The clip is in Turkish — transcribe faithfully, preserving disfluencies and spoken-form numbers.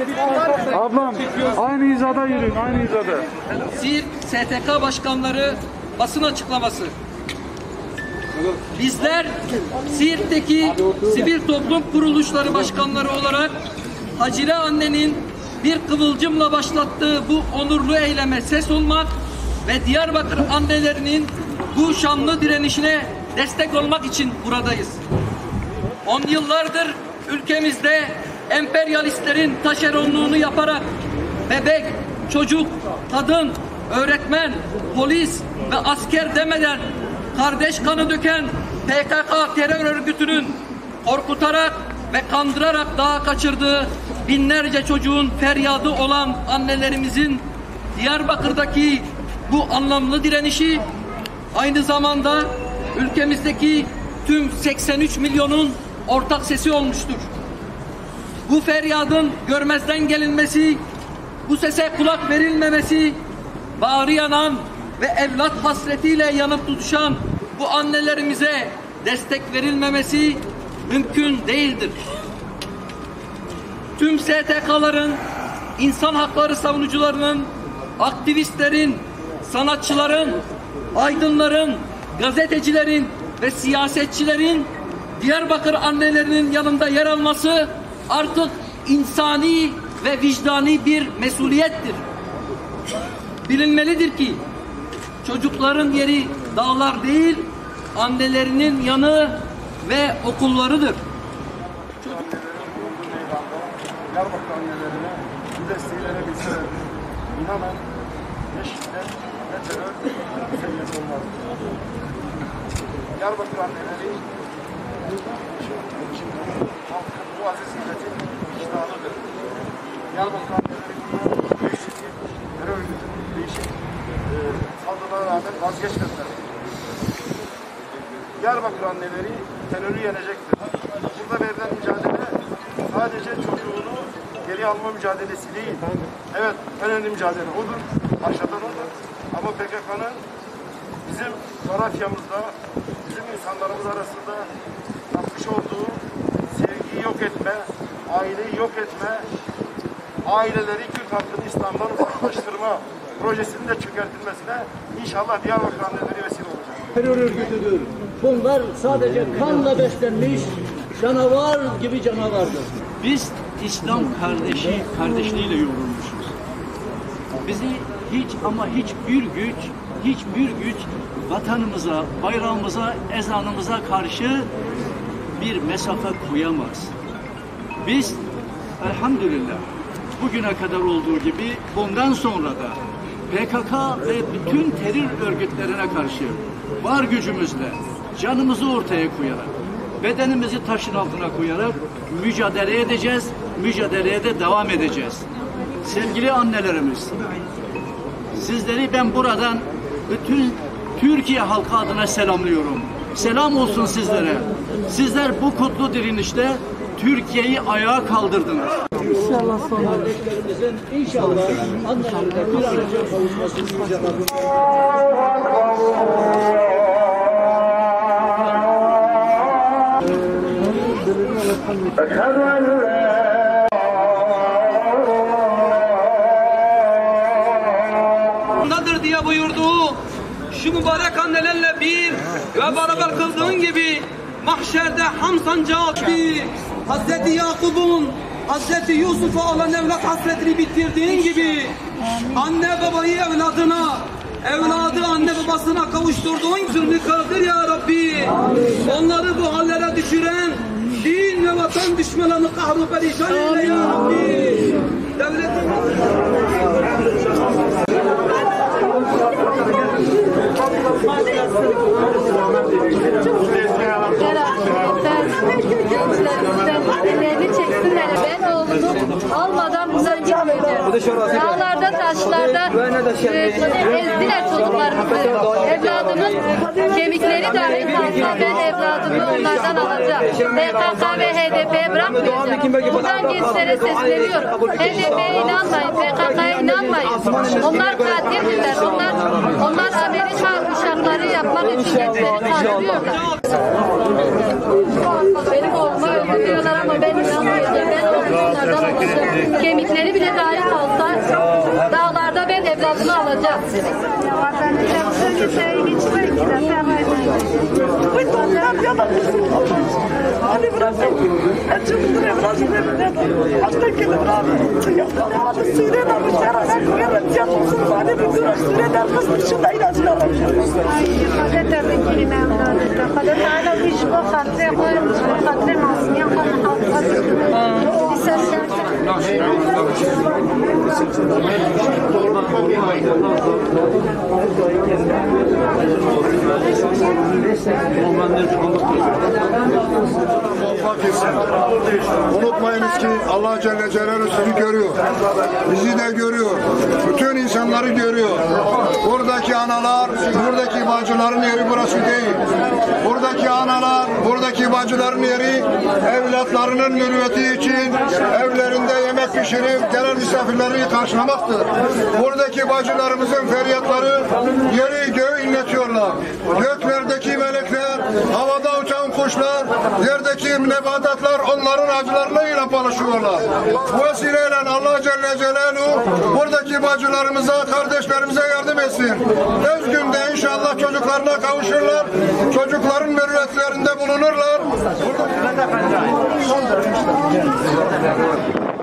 Ablam aynı hizada yürüyün, aynı hizada. Siirt S T K başkanları basın açıklaması. Bizler Siirt'teki sivil toplum kuruluşları başkanları olarak Hacire annenin bir kıvılcımla başlattığı bu onurlu eyleme ses olmak ve Diyarbakır annelerinin bu şanlı direnişine destek olmak için buradayız. On yıllardır ülkemizde emperyalistlerin taşeronluğunu yaparak bebek, çocuk, kadın, öğretmen, polis ve asker demeden kardeş kanı döken P K K terör örgütünün korkutarak ve kandırarak dağa kaçırdığı binlerce çocuğun feryadı olan annelerimizin Diyarbakır'daki bu anlamlı direnişi aynı zamanda ülkemizdeki tüm seksen üç milyonun ortak sesi olmuştur. Bu feryadın görmezden gelinmesi, bu sese kulak verilmemesi, bağrı yanan ve evlat hasretiyle yanıp tutuşan bu annelerimize destek verilmemesi mümkün değildir. Tüm S T K'ların, insan hakları savunucularının, aktivistlerin, sanatçıların, aydınların, gazetecilerin ve siyasetçilerin Diyarbakır annelerinin yanında yer alması artık insani ve vicdani bir mesuliyettir. Bilinmelidir ki çocukların yeri dağlar değil, annelerinin yanı ve okullarıdır. Diyarbakır annelerine bu desteği verebilseler, inanın ne şiddet ne terör seviyesi olmaz. Diyarbakır anneleri halkın bu aziz milletin vicdanıdır. Diyarbakır anneleri bundan değişik terör örgütünün değişik e, saldırılara rağmen vazgeçmediler. Diyarbakır anneleri terörü yenecektir. Burada verilen mücadele sadece çocuğunu geri alma mücadelesi değil. Evet, en önemli mücadele odur. Başlatan odur. Ama P K K'nın bizim coğrafyamızda, bizim insanlarımız arasında yapmış olduğu sevgiyi yok etme, aileyi yok etme, aileleri Kürt halkını İslam'dan uzaklaştırma projesinin de çökertilmesine inşallah Diyarbakır anneleri vesile olacak. Terör örgütüdür. Bunlar sadece kanla beslenmiş canavar gibi canavardır. Biz İslam kardeşi kardeşliğiyle yoğrulmuşuz. Bizi hiç ama hiçbir güç, hiçbir güç vatanımıza, bayrağımıza, ezanımıza karşı bir mesafe koyamaz. Biz elhamdülillah bugüne kadar olduğu gibi bundan sonra da P K K ve bütün terör örgütlerine karşı var gücümüzle canımızı ortaya koyarak, bedenimizi taşın altına koyarak mücadele edeceğiz, mücadeleye de devam edeceğiz. Sevgili annelerimiz, sizleri ben buradan bütün Türkiye halkı adına selamlıyorum. Selam olsun sizlere. Sizler bu kutlu direnişte Türkiye'yi ayağa kaldırdınız. İnşallah sonra kardeşlerimizin inşallah annelerine bir an önce kavuşmasını diyeceğim. Nadir diye buyurduğu şu mübarek annelerle bir ve beraber kıldığın gibi mahşerde ham sancağı gibi Hazreti Yakup'un Hazreti Yusuf'a olan evlat hasretini bitirdiğin gibi anne babayı evladına, evladı anne babasına kavuşturduğun zülmü kadir ya Rabbi. Onları bu hallere düşüren din ve vatan düşmanlarını kahru perişan eyle ya Rabbi. Devletin ben oğlumu almadan buradan gitmeyeceğim. Dağlarda, taşlarda ezdiler çocuklarımızı. Evladımın kemikleri dahi kalsa ben evladımı onlardan alacağım. P K K ve H D P'ye bırakmayacağım. Buradan gençlere sesleniyorum. H D P'ye inanmayın, P K K'ya inanmayın. Onlar katildirler. Onlar, onlar Amerika uşakları yapmak için gençleri kandırıyorlar. Benim oğluma öldürüyorlar ama ben inanmayacağım. Ben oğlum onlardan oluştu. Kemikleri bile dahi kalsa dağlarda ben evladımı alacağım. Hadi bırakın. Açıldır evladım evine. Hasta gelin abi. Hadi suyla da bir şarana koyarım. Yapılsın. Hadi bir dur. Suyla da kızım şunda ilaçlar alacağım. خدت بگیری مقدار خدا تعالی ویش با خاطر خودم با خاطر ماسیان خودم Unutmayınız ki Allah Celle Celaluhu sizi görüyor. Bizi de görüyor. Bütün insanları görüyor. Buradaki analar, buradaki bacıların yeri burası değil. Buradaki analar, buradaki bacıların yeri evlatlarının mürüvveti için evlerinde yemek pişirip gelen misafirleri karşılamaktır. Buradaki bacılarımızın feryatları yeri göğü inletiyorlar. Göklerdeki melekler, havada uçan kuşlar, yerdeki nebatatlar onların acılarıyla paylaşıyorlar. Bu vesileyle Allah Celle Celaluhu buradaki bacılarımıza, kardeşlerimize yardım etsin. Öz günde inşallah çocuklarına kavuşurlar, çocukların mürüvvetlerinde bulunurlar. Burada...